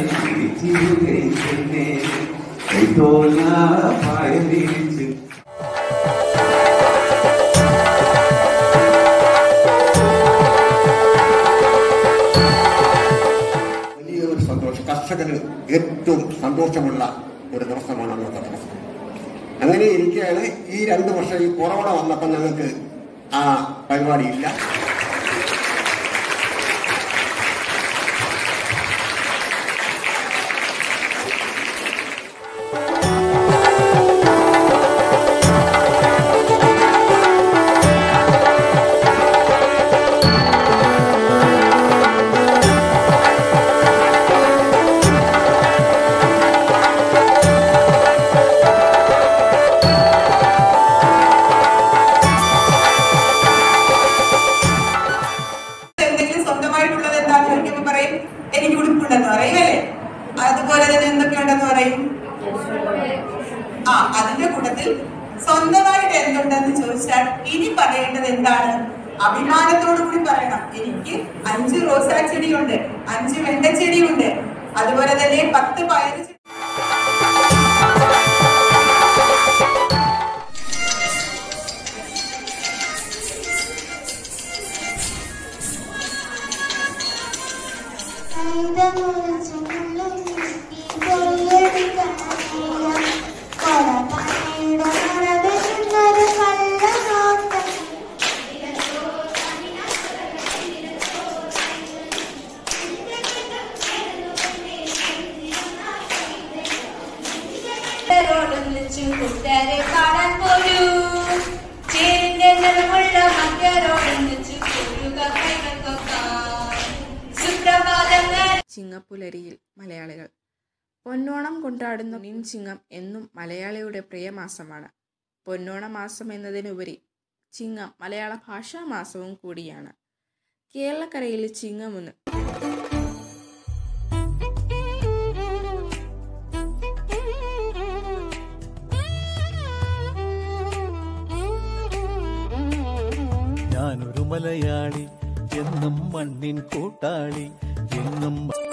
വലിയൊരു സന്തോഷം, കർഷകന് ഏറ്റവും സന്തോഷമുള്ള ഒരു ദിവസമാണ് അന്നത്തെ ദിവസം. അങ്ങനെ ഇരിക്കുകയാണ്. ഈ 2 വർഷം ഈ കൊറോണ വന്നപ്പോൾ ഞങ്ങൾക്ക് ആ പരിപാടിയില്ല. എനിക്ക് ഉടുപ്പുണ്ടെന്ന് പറയും അല്ലേ? അതുപോലെ തന്നെ എന്തൊക്കെയുണ്ടെന്ന് പറയും. അതിന്റെ കൂട്ടത്തിൽ സ്വന്തമായിട്ട് എന്തുണ്ടെന്ന് ചോദിച്ചാൽ ഇനി പറയേണ്ടത് എന്താണ്? അഭിമാനത്തോടു കൂടി പറയണം. എനിക്ക് 5 റോസാ ചെടിയുണ്ട്, 5 വെണ്ടച്ചെടിയുണ്ട്, അതുപോലെ തന്നെ 10 പയറ്. കൂട്ടുകാരെ പാടാൻ പോരൂ, ചേരിന്റെ നിറമുള്ള മറ്റൊരോടൊന്നിച്ചു പോരുക കൈകൾക്കൊക്കാൻ. സുപ്രഭാതങ്ങൾ. ചിങ്ങപ്പുലരിയിൽ മലയാളികൾ പൊന്നോണം കൊണ്ടാടുന്ന ചിങ്ങം എന്നും മലയാളിയുടെ പ്രിയമാസമാണ്. പൊന്നോണ മാസം എന്നതിനുപരി ചിങ്ങം മലയാള ഭാഷാ മാസവും കൂടിയാണ്. കേരളക്കരയിൽ ചിങ്ങമൊന്ന് ഞാനൊരു മലയാളി എന്നും മണ്ണിൻ കൂട്ടാളി എന്നും